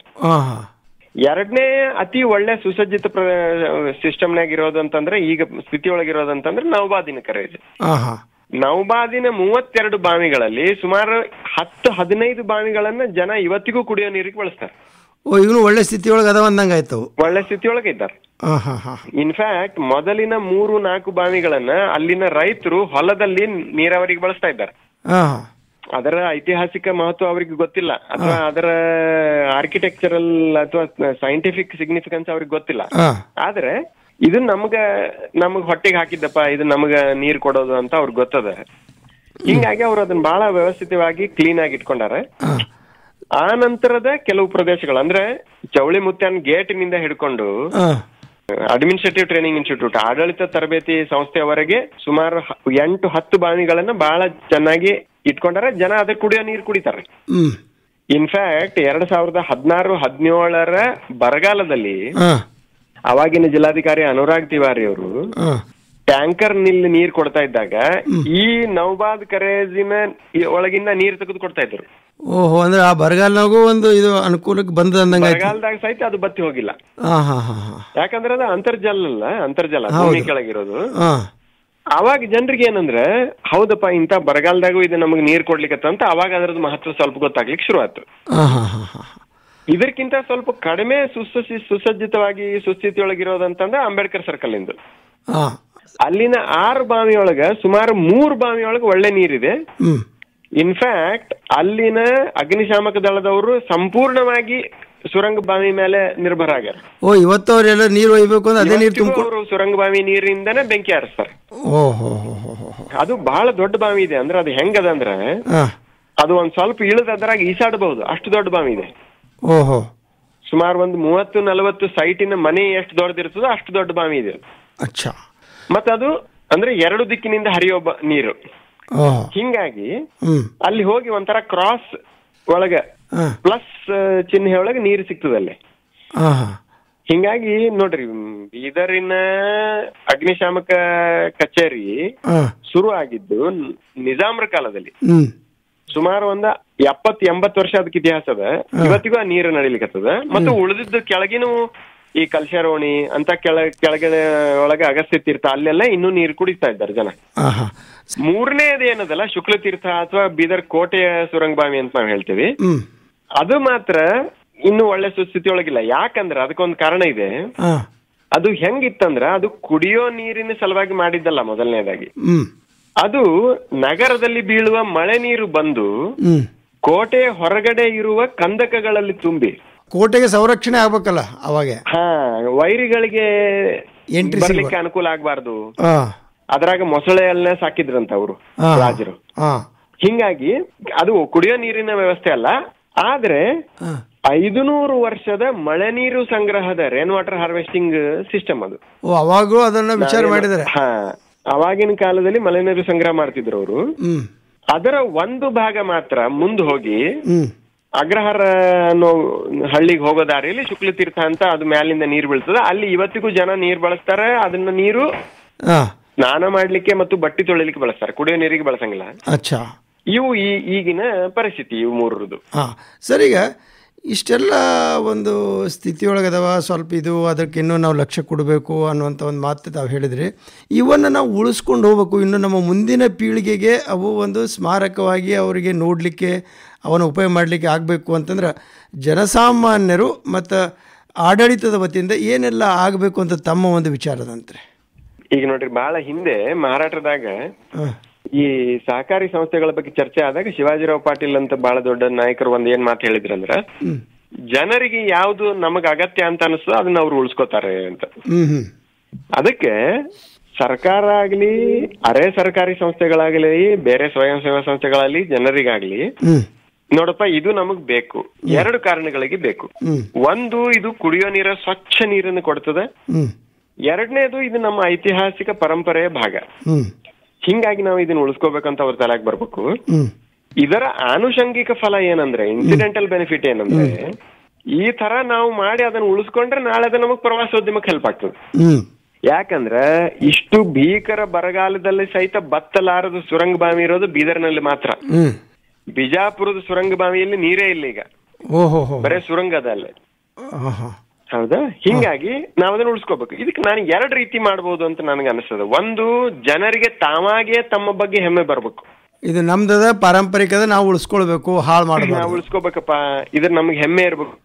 ಎರಡನೇ ಅತಿ ಒಳ್ಳೆ ಸುಸಜ್ಜಿತ ಸಿಸ್ಟಮ್ನಾಗ ಇರೋದು ಅಂತಂದ್ರೆ, ಈಗ ಸ್ಥಿತಿ ಒಳಗಿರೋದಂತಂದ್ರೆ ನೌಬಾದಿನ ಕೆರೆ ಇದೆ. ನೌಬಾದಿನ ಮೂವತ್ತೆರಡು ಬಾವಿಗಳಲ್ಲಿ ಸುಮಾರು ಹತ್ತು ಹದಿನೈದು ಬಾವಿಗಳನ್ನ ಜನ ಇವತ್ತಿಗೂ ಕುಡಿಯೋ ನೀರಿಗೆ ಬಳಸ್ತಾರೆ. ಓ, ಇವನು ಒಳ್ಳೆ ಸ್ಥಿತಿ ಒಳಗೆ ಅದ ಅಂದಂಗಾಯ್ತು. ಒಳ್ಳೆ ಸ್ಥಿತಿ ಒಳಗೆ ಇದ್ದಾರೆ. ಇನ್ಫ್ಯಾಕ್ಟ್ ಮೊದಲಿನ ಮೂರು ನಾಲ್ಕು ಬಾವಿಗಳನ್ನ ಅಲ್ಲಿನ ರೈತರು ಹೊಲದಲ್ಲಿ ನೀರಾವರಿಗೆ ಬಳಸ್ತಾ ಇದ್ದಾರೆ. ಅದರ ಐತಿಹಾಸಿಕ ಮಹತ್ವ ಅವ್ರಿಗೆ ಗೊತ್ತಿಲ್ಲ, ಅಥವಾ ಅದರ ಆರ್ಕಿಟೆಕ್ಚರಲ್ ಅಥವಾ ಸೈಂಟಿಫಿಕ್ ಸಿಗ್ನಿಫಿಕೆನ್ಸ್ ಅವ್ರಿಗೆ ಗೊತ್ತಿಲ್ಲ. ಆದ್ರೆ ಇದು ನಮ್ಗ ನಮಗ್ ಹೊಟ್ಟೆಗೆ ಹಾಕಿದ್ದಪ್ಪ, ಇದು ನಮಗ ನೀರ್ ಕೊಡೋದು ಅಂತ ಅವ್ರಿಗೆ ಗೊತ್ತದ. ಹಿಂಗಾಗಿ ಅವ್ರು ಅದನ್ನ ಬಹಳ ವ್ಯವಸ್ಥಿತವಾಗಿ ಕ್ಲೀನ್ ಆಗಿ ಇಟ್ಕೊಂಡಾರ. ಆ ನಂತರದ ಕೆಲವು ಪ್ರದೇಶಗಳು ಅಂದ್ರೆ ಚೌಳಿ ಮುತ್ಯಾನ್ ಗೇಟಿನಿಂದ ಹಿಡ್ಕೊಂಡು ಅಡ್ಮಿನಿಸ್ಟ್ರೇಟಿವ್ ಟ್ರೈನಿಂಗ್ ಇನ್ಸ್ಟಿಟ್ಯೂಟ್ ಆಡಳಿತ ತರಬೇತಿ ಸಂಸ್ಥೆಯವರೆಗೆ ಸುಮಾರು ಎಂಟು ಹತ್ತು ಬಾವಿಗಳನ್ನ ಬಹಳ ಚೆನ್ನಾಗಿ ಇಟ್ಕೊಂಡಾರ. ಜನ ಅದಕ್ಕೆ ಕುಡಿಯೋ ನೀರು ಕುಡಿತಾರೆ. ಇನ್ಫ್ಯಾಕ್ಟ್ ಎರಡ್ ಸಾವಿರದ ಹದಿನಾರು ಹದಿನೇಳರ ಬರಗಾಲದಲ್ಲಿ ಅವಾಗಿನ ಜಿಲ್ಲಾಧಿಕಾರಿ ಅನುರಾಗ್ ತಿವಾರಿ ಅವರು ಟ್ಯಾಂಕರ್ ನಲ್ಲಿ ನೀರ್ ಕೊಡ್ತಾ ಇದ್ದಾಗ ಈ ನೌಬಾದ್ ಕರೇಜಿನ ಒಳಗಿಂದ ನೀರ್ ತೆಗೆದು ಕೊಡ್ತಾ ಇದ್ರು. ಓಹೋ, ಅಂದ್ರೆ ಆ ಬರಗಾಲನಾಗೂ ಒಂದು ಇದು ಅನುಕೂಲಕ್ಕೆ ಬಂದಂಗ. ಬರಗಾಲದಾಗ ಸಹಿತ ಅದು ಬತ್ತಿ ಹೋಗಿಲ್ಲ. ಯಾಕಂದ್ರೆ ಅದು ಅಂತರ್ಜಲ ಅಲ್ಲ, ಅಂತರ್ಜಲ ಭೂಮಿ ಕೆಳಗಿರೋದು. ಅವಾಗ ಜನರಿಗೆ ಏನಂದ್ರೆ ಹೌದಪ್ಪ ಇಂತ ಬರಗಾಲದಾಗೂ ಇದು ನಮಗ್ ನೀರ್ ಕೊಡ್ಲಿಕ್ಕೆ ಅಂತ ಅವಾಗ ಅದ್ರದ್ದು ಮಹತ್ವ ಸ್ವಲ್ಪ ಗೊತ್ತಾಗ್ಲಿಕ್ಕೆ ಶುರು ಆಯ್ತು. ಇದಕ್ಕಿಂತ ಸ್ವಲ್ಪ ಕಡಿಮೆ ಸುಸಜ್ಜಿ ಸುಸಜ್ಜಿತವಾಗಿ ಸುಸ್ಥಿತಿಯೊಳಗಿರೋದಂತಂದ್ರೆ ಅಂಬೇಡ್ಕರ್ ಸರ್ಕಲ್ ಇಂದು ಅಲ್ಲಿನ ಆರು ಬಾವಿಯೊಳಗ ಸುಮಾರು ಮೂರು ಬಾವಿಯೊಳಗ ಒಳ್ಳೆ ನೀರಿದೆ. ಇನ್ಫ್ಯಾಕ್ಟ್ ಅಲ್ಲಿನ ಅಗ್ನಿಶಾಮಕ ದಳದವರು ಸಂಪೂರ್ಣವಾಗಿ ಸುರಂಗ ಬಾವಿ ಮೇಲೆ ನಿರ್ಭರ ಆಗ್ಯಾರ. ಓ, ಇವತ್ತು ಅವರೆಲ್ಲ ನೀರು ಒಯ್ಬೇಕು ಅಂದ್ರೆ ಅದೇ ನೀರು ಅವರು ಸುರಂಗ ಬಾವಿ ನೀರಿಂದನೇ ಬೆಂಕಿ ಹಾರಿಸ್ತಾರೆ. ಅದು ಬಹಳ ದೊಡ್ಡ ಬಾವಿ ಇದೆ. ಅಂದ್ರೆ ಅದು ಹೆಂಗದ ಅಂದ್ರೆ ಅದು ಒಂದ್ ಸ್ವಲ್ಪ ಇಳಿದ ಅದ್ರಾಗ ಈಸಾಡಬಹುದು, ಅಷ್ಟು ದೊಡ್ಡ ಬಾವಿ ಇದೆ. ಓಹೋ, ಸುಮಾರು ಒಂದು ಮೂವತ್ತು ನಲವತ್ತು ಸೈಟಿನ ಮನೆ ಎಷ್ಟು ದೊಡ್ಡದಿರ್ತದೋ ಅಷ್ಟು ದೊಡ್ಡ ಬಾವಿ ಇದೆ. ಅಚ್ಚಾ. ಮತ್ತೆ ಅದು ಅಂದ್ರೆ ಎರಡು ದಿಕ್ಕಿನಿಂದ ಹರಿಯೋ ನೀರು. ಹಿಂಗಾಗಿ ಅಲ್ಲಿ ಹೋಗಿ ಒಂಥರ ಕ್ರಾಸ್ ಒಳಗ ಪ್ಲಸ್ ಚಿಹ್ನೆ ಒಳಗೆ ನೀರು ಸಿಗ್ತದಲ್ಲಿ. ಹಿಂಗಾಗಿ ನೋಡ್ರಿ, ಬೀದರಿನ ಅಗ್ನಿಶಾಮಕ ಕಚೇರಿ ಶುರು ಆಗಿದ್ದು ನಿಜಾಮ್ರ ಕಾಲದಲ್ಲಿ. ಸುಮಾರು ಒಂದ ಎಪ್ಪತ್ ಎಂಬತ್ ವರ್ಷ ಅದಕ್ಕೆ ಇತಿಹಾಸ ಅದ. ಇವತ್ತಿಗೂ ಆ ನೀರು ನಡಿಲಿಕ್ಕತ್ತದ. ಮತ್ತು ಉಳಿದಿದ್ದು ಕೆಳಗಿನ ಈ ಕಲ್ಶಾರೋಣಿ ಅಂತ ಕೆಳ ಕೆಳಗಡೆ ಒಳಗೆ ಅಗಸ್ತ್ಯ ತೀರ್ಥ ಅಲ್ಲೆಲ್ಲ ಇನ್ನೂ ನೀರು ಕುಡಿತಾ ಇದ್ದಾರೆ ಜನ. ಮೂರನೇದು ಏನದಲ್ಲ ಶುಕ್ಲ ತೀರ್ಥ ಅಥವಾ ಬೀದರ್ ಕೋಟೆಯ ಸುರಂಗ ಬಾವಿ ಅಂತ ನಾವ್ ಹೇಳ್ತೀವಿ, ಅದು ಮಾತ್ರ ಇನ್ನು ಒಳ್ಳೆ ಸುಸ್ಥಿತಿ ಒಳಗಿಲ್ಲ. ಯಾಕಂದ್ರೆ ಅದಕ್ಕೊಂದು ಕಾರಣ ಇದೆ. ಅದು ಹೆಂಗಿತ್ತಂದ್ರ ಅದು ಕುಡಿಯೋ ನೀರಿನ ಸಲುವಾಗಿ ಮಾಡಿದ್ದಲ್ಲ. ಮೊದಲನೇದಾಗಿ ಅದು ನಗರದಲ್ಲಿ ಬೀಳುವ ಮಳೆ ನೀರು ಬಂದು ಕೋಟೆ ಹೊರಗಡೆ ಇರುವ ಕಂದಕಗಳಲ್ಲಿ ತುಂಬಿ ಕೋಟೆಗೆ ಸಂರಕ್ಷಣೆ ಆಗ್ಬೇಕಲ್ಲ ಅವಾಗ. ಹಾ, ವೈರಿಗಳಿಗೆ ಬರ್ಲಿಕ್ಕೆ ಅನುಕೂಲ ಆಗ್ಬಾರ್ದು. ಅದ್ರಾಗ ಮೊಸಳೆ ಎಲ್ಲ ಸಾಕಿದ್ರಂತ ಅವರು ರಾಜರು. ಹಿಂಗಾಗಿ ಅದು ಕುಡಿಯೋ ನೀರಿನ ವ್ಯವಸ್ಥೆ ಅಲ್ಲ, ಆದ್ರೆ ಐದುನೂರು ವರ್ಷದ ಮಳೆ ನೀರು ಸಂಗ್ರಹದ ರೇನ್ ವಾಟರ್ ಹಾರ್ವೆಸ್ಟಿಂಗ್ ಸಿಸ್ಟಮ್ ಅದು. ಅವಾಗೂ ಅದನ್ನ ವಿಚಾರ ಮಾಡಿದ್ದಾರೆ. ಹಾ, ಅವಾಗಿನ ಕಾಲದಲ್ಲಿ ಮಳೆ ನೀರು ಸಂಗ್ರಹ ಮಾಡ್ತಿದ್ರು ಅವರು. ಅದರ ಒಂದು ಭಾಗ ಮಾತ್ರ ಮುಂದೆ ಹೋಗಿ ಅಗ್ರಹಾರ ಅನ್ನೋ ಹಳ್ಳಿಗೆ ಹೋಗೋ ದಾರಿಯಲ್ಲಿ ಶುಕ್ಲ ತೀರ್ಥ ಅಂತ ಅದು ಮ್ಯಾಲಿಂದ ನೀರು ಬೀಳ್ತದ. ಅಲ್ಲಿ ಇವತ್ತಿಗೂ ಜನ ನೀರು ಬಳಸ್ತಾರೆ. ಅದನ್ನ ನೀರು ಸ್ನಾನ ಮಾಡ್ಲಿಕ್ಕೆ ಮತ್ತು ಬಟ್ಟೆ ತೊಳಿಲಿಕ್ಕೆ ಬಳಸ್ತಾರೆ, ಕುಡಿಯೋ ನೀರಿಗೆ ಬಳಸಂಗಿಲ್ಲ. ಅಚ್ಚಾ. ಇವು ಈ ಈಗಿನ ಪರಿಸ್ಥಿತಿ ಇವು ಮೂರರದು. ಹಾ, ಸರ್, ಈಗ ಇಷ್ಟೆಲ್ಲ ಒಂದು ಸ್ಥಿತಿಯೊಳಗದವ, ಸ್ವಲ್ಪ ಇದು ಅದಕ್ಕೆ ಇನ್ನೂ ನಾವು ಲಕ್ಷ್ಯ ಕೊಡಬೇಕು ಅನ್ನುವಂಥ ಒಂದು ಮಾತು ತಾವು ಹೇಳಿದ್ರಿ. ಇವನ್ನು ನಾವು ಉಳಿಸ್ಕೊಂಡು ಹೋಗ್ಬೇಕು. ಇನ್ನು ನಮ್ಮ ಮುಂದಿನ ಪೀಳಿಗೆಗೆ ಅವು ಒಂದು ಸ್ಮಾರಕವಾಗಿ ಅವರಿಗೆ ನೋಡಲಿಕ್ಕೆ, ಅವನ ಉಪಯೋಗ ಮಾಡಲಿಕ್ಕೆ ಆಗಬೇಕು ಅಂತಂದ್ರೆ ಜನಸಾಮಾನ್ಯರು ಮತ್ತು ಆಡಳಿತದ ವತಿಯಿಂದ ಏನೆಲ್ಲ ಆಗಬೇಕು ಅಂತ ತಮ್ಮ ಒಂದು ವಿಚಾರದಂತ್ರಿ. ಈಗ ನೋಡ್ರಿ, ಬಹಳ ಹಿಂದೆ ಮಹಾರಾಷ್ಟ್ರದಾಗ ಈ ಸಹಕಾರಿ ಸಂಸ್ಥೆಗಳ ಬಗ್ಗೆ ಚರ್ಚೆ ಆದಾಗ ಶಿವಾಜಿರಾವ್ ಪಾಟೀಲ್ ಅಂತ ಬಹಳ ದೊಡ್ಡ ನಾಯಕರು ಒಂದ್ ಏನ್ ಮಾತು ಹೇಳಿದ್ರಂದ್ರ, ಜನರಿಗೆ ಯಾವ್ದು ನಮಗ್ ಅಗತ್ಯ ಅಂತ ಅನಿಸ್ತೋ ಅದನ್ನ ಅವ್ರು ಉಳಿಸ್ಕೋತಾರೆ ಅಂತ. ಅದಕ್ಕೆ ಸರ್ಕಾರ ಆಗ್ಲಿ, ಅರೆ ಸರ್ಕಾರಿ ಸಂಸ್ಥೆಗಳಾಗ್ಲಿ, ಬೇರೆ ಸ್ವಯಂ ಸೇವಾ ಸಂಸ್ಥೆಗಳಲ್ಲಿ ಜನರಿಗಾಗ್ಲಿ, ನೋಡಪ್ಪ ಇದು ನಮಗ್ ಬೇಕು. ಎರಡು ಕಾರಣಗಳಿಗೆ ಬೇಕು. ಒಂದು, ಇದು ಕುಡಿಯೋ ನೀರ ಸ್ವಚ್ಛ ನೀರನ್ನು ಕೊಡ್ತದೆ. ಎರಡನೇದು, ಇದು ನಮ್ಮ ಐತಿಹಾಸಿಕ ಪರಂಪರೆಯ ಭಾಗ. ಹಿಂಗಾಗಿ ನಾವು ಇದನ್ನ ಉಳಿಸ್ಕೋಬೇಕಂತ ಅವ್ರ ತಲೆಗೆ ಬರ್ಬೇಕು. ಇದರ ಆನುಷಂಗಿಕ ಫಲ ಏನಂದ್ರೆ, ಇನ್ಸಿಡೆಂಟಲ್ ಬೆನಿಫಿಟ್ ಏನಂದ್ರೆ, ಈ ತರ ನಾವು ಮಾಡಿ ಅದನ್ನ ಉಳಿಸ್ಕೊಂಡ್ರೆ ನಾಳೆ ಅದು ನಮಗ್ ಪ್ರವಾಸೋದ್ಯಮಕ್ಕೆ ಹೆಲ್ಪ್ ಆಗ್ತದೆ. ಯಾಕಂದ್ರ ಇಷ್ಟು ಭೀಕರ ಬರಗಾಲದಲ್ಲಿ ಸಹಿತ ಬತ್ತಲಾರದು ಸುರಂಗ ಬಾವಿ ಇರೋದು ಬೀದರ್ನಲ್ಲಿ ಮಾತ್ರ. ಬಿಜಾಪುರದ ಸುರಂಗ ಬಾವಿಯಲ್ಲಿ ನೀರೇ ಇಲ್ಲ ಈಗ, ಬರೇ ಸುರಂಗ ಅದ ಅಲ್ಲೇ. ಹೌದಾ? ಹಿಂಗಾಗಿ ನಾವ್ ಅದನ್ನ ಉಳಿಸ್ಕೋಬೇಕು. ಇದಕ್ಕೆ ನಾನು ಎರಡು ರೀತಿ ಮಾಡ್ಬೋದು ಅಂತ ನನಗೆ ಅನಿಸ್ತದೆ. ಒಂದು, ಜನರಿಗೆ ತಾವಾಗೇ ತಮ್ಮ ಬಗ್ಗೆ ಹೆಮ್ಮೆ ಬರ್ಬೇಕು. ಇದು ನಮ್ದದ ಪಾರಂಪರಿಕದ, ನಾವು ಉಳಿಸ್ಕೊಳ್ಬೇಕು, ಹಾಳು ಮಾಡಬೇಕು, ನಾವು ಉಳಿಸ್ಕೋಬೇಕಪ್ಪ, ಇದ್ರ ನಮ್ಗೆ ಹೆಮ್ಮೆ ಇರ್ಬೇಕು.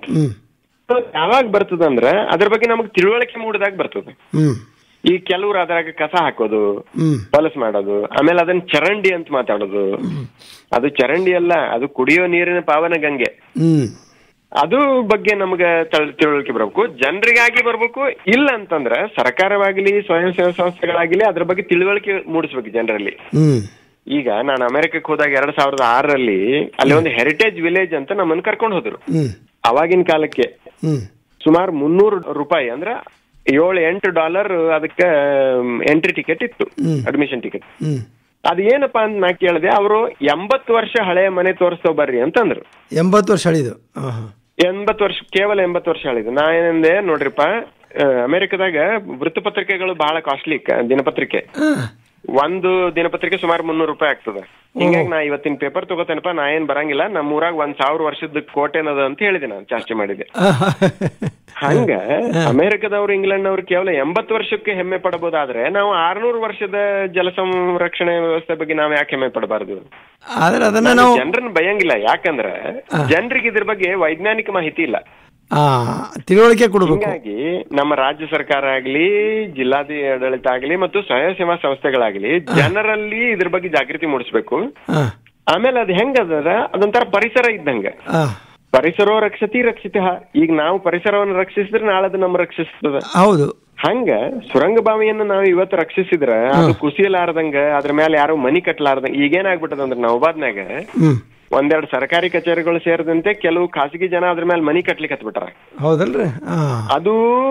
ಯಾವಾಗ ಬರ್ತದಂದ್ರ ಅದ್ರ ಬಗ್ಗೆ ನಮಗ್ ತಿಳುವಳಿಕೆ ಮೂಡಿದಾಗ ಬರ್ತದೆ. ಈ ಕೆಲವ್ರು ಅದ್ರಾಗ ಕಸ ಹಾಕೋದು, ಹೊಲಸು ಮಾಡೋದು, ಆಮೇಲೆ ಅದನ್ನ ಚರಂಡಿ ಅಂತ ಮಾತಾಡೋದು. ಅದು ಚರಂಡಿ ಅಲ್ಲ, ಅದು ಕುಡಿಯೋ ನೀರಿನ ಪಾವನ ಗಂಗೆ. ಅದು ಬಗ್ಗೆ ನಮ್ಗೆ ತಿಳುವಳಿಕೆ ಬರ್ಬೇಕು, ಜನರಿಗಾಗಿ ಬರ್ಬೇಕು. ಇಲ್ಲ ಅಂತಂದ್ರ ಸರ್ಕಾರವಾಗ್ಲಿ, ಸ್ವಯಂ ಸೇವಾ ಸಂಸ್ಥೆಗಳಾಗ್ಲಿ ಅದ್ರ ಬಗ್ಗೆ ತಿಳುವಳಿಕೆ ಮೂಡಿಸ್ಬೇಕು ಜನರಲ್ಲಿ. ಈಗ ನಾನು ಅಮೆರಿಕಕ್ಕೆ ಹೋದಾಗ ಎರಡ್ ಸಾವಿರದ ಆರರಲ್ಲಿ ಅಲ್ಲಿ ಒಂದು ಹೆರಿಟೇಜ್ ವಿಲೇಜ್ ಅಂತ ನಮ್ಮನ್ನ ಕರ್ಕೊಂಡು ಹೋದ್ರು. ಅವಾಗಿನ ಕಾಲಕ್ಕೆ ಸುಮಾರು ಮುನ್ನೂರು ರೂಪಾಯಿ ಅಂದ್ರೆ ಏಳು ಎಂಟು ಡಾಲರ್ ಅದಕ್ಕೆ ಎಂಟ್ರಿ ಟಿಕೆಟ್ ಇತ್ತು, ಅಡ್ಮಿಷನ್ ಟಿಕೆಟ್. ಅದ್ ಏನಪ್ಪಾ ಅಂತ ನಾ ಕೇಳಿದೆ, ಅವರು ಎಂಬತ್ತು ವರ್ಷ ಹಳೆಯ ಮನೆ ತೋರಿಸ್ತೋ ಬರ್ರಿ ಅಂತಂದ್ರು. ಎಂಬತ್ತು ವರ್ಷ ಹಳಿದು ಎಂಬತ್ತು ವರ್ಷ ಕೇವಲ ಎಂಬತ್ತು ವರ್ಷ ಹಳಿದು. ನಾ ಏನಂದೆ, ನೋಡ್ರಿಪ್ಪ ಅಮೆರಿಕದಾಗ ವೃತ್ತಪತ್ರಿಕೆಗಳು ಬಹಳ ಕಾಸ್ಟ್ಲಿ, ದಿನಪತ್ರಿಕೆ ಒಂದು ದಿನಪತ್ರಿಕೆ ಸುಮಾರು ಮುನ್ನೂರು ರೂಪಾಯಿ ಆಗ್ತದ. ಹಿಂಗಾಗಿ ನಾ ಇವತ್ತಿನ ಪೇಪರ್ ತಗೋತೇನಪ್ಪ, ನಾ ಏನ್ ಬರಂಗಿಲ್ಲ, ನಮ್ಮ ಊರಾಗ ಒಂದ್ ಸಾವಿರ ವರ್ಷದ ಕೋಟೆನದ ಅಂತ ಹೇಳಿದೆ, ನಾನು ಚಾರ್ಚೆ ಮಾಡಿದೆ. ಹಂಗ ಅಮೆರಿಕದವ್ರು ಇಂಗ್ಲೆಂಡ್ನವ್ರು ಕೇವಲ ಎಂಬತ್ತು ವರ್ಷಕ್ಕೆ ಹೆಮ್ಮೆ ಪಡಬಹುದಾದ್ರೆ ನಾವು ಆರ್ನೂರು ವರ್ಷದ ಜಲ ಸಂರಕ್ಷಣೆ ವ್ಯವಸ್ಥೆ ಬಗ್ಗೆ ನಾವ್ ಯಾಕೆ ಹೆಮ್ಮೆ ಪಡಬಾರದು? ಜನರನ್ನ ಬಯಂಗಿಲ್ಲ, ಯಾಕಂದ್ರ ಜನರಿಗೆ ಇದ್ರ ಬಗ್ಗೆ ವೈಜ್ಞಾನಿಕ ಮಾಹಿತಿ ಇಲ್ಲ, ತಿಳುವಳಿಕೆ ಕೊಡಬೇಕು. ಹೀಗಾಗಿ ನಮ್ಮ ರಾಜ್ಯ ಸರ್ಕಾರ ಆಗ್ಲಿ, ಜಿಲ್ಲಾಡಳಿತ ಆಗ್ಲಿ ಮತ್ತು ಸ್ವಯಂ ಸೇವಾ ಸಂಸ್ಥೆಗಳಾಗ್ಲಿ ಜನರಲ್ಲಿ ಇದ್ರ ಬಗ್ಗೆ ಜಾಗೃತಿ ಮೂಡಿಸ್ಬೇಕು. ಆಮೇಲೆ ಅದ್ ಹೆಂಗದ, ಅದೊಂಥರ ಪರಿಸರ ಇದ್ದಂಗ, ಪರಿಸರೋ ರಕ್ಷತಿ ರಕ್ಷಿತ. ಈಗ ನಾವು ಪರಿಸರವನ್ನು ರಕ್ಷಿಸಿದ್ರೆ ನಾಳೆ ಅದು ನಮ್ಮ ರಕ್ಷಿಸ್ತದ. ಹೌದು. ಹಂಗ ಸುರಂಗ ಬಾವಿಯನ್ನ ನಾವು ಇವತ್ತು ರಕ್ಷಿಸಿದ್ರ ಅದು ಕುಸಿಯಲಾರ್ದಂಗ, ಅದ್ರ ಮೇಲೆ ಯಾರು ಮನಿ ಕಟ್ಟಲಾರ್ದಂಗ. ಈಗೇನಾಗ್ಬಿಟ್ಟದಂದ್ರ ನವಬಾದ್ನಾಗ ಒಂದೆರಡು ಸರ್ಕಾರಿ ಕಚೇರಿಗಳು ಸೇರಿದಂತೆ ಕೆಲವು ಖಾಸಗಿ ಜನ ಅದ್ರ ಮೇಲೆ ಮನಿ ಕಟ್ಲಿಕ್ಕೆ ಹತ್ಬಿಟ್ಟಾರ. ಹೌದಲ್ರಿ? ಅದು